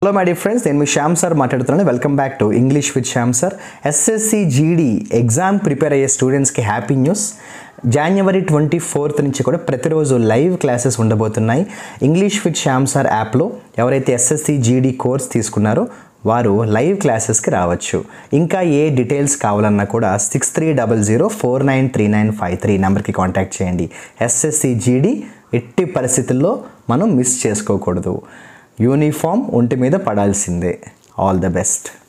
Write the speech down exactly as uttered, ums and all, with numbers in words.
Hello my dear friends, నేను మీ Shyam sir మాట్లాడుతున్నాను. Welcome back to English with Shyam sir. SSC GD exam prepare అయ్యే స్టూడెంట్స్కి హ్యాపీ న్యూస్. జనవరి ట్వంటీ ఫోర్త్ నుంచి కూడా ప్రతిరోజు లైవ్ క్లాసెస్ ఉండబోతున్నాయి. ఇంగ్లీష్ విత్ శ్యామ్ సార్ యాప్లో ఎవరైతే ఎస్ఎస్సి జీడీ కోర్స్ తీసుకున్నారో వారు లైవ్ క్లాసెస్కి రావచ్చు. ఇంకా ఏ డీటెయిల్స్ కావాలన్నా కూడా six three double zero four nine three nine five three నెంబర్కి కాంటాక్ట్ చేయండి. ఎస్ఎస్సి జీడీ ఎట్టి పరిస్థితుల్లో మనం మిస్ చేసుకోకూడదు. యూనిఫామ్ ఒంటి మీద పడాల్సిందే. All the best.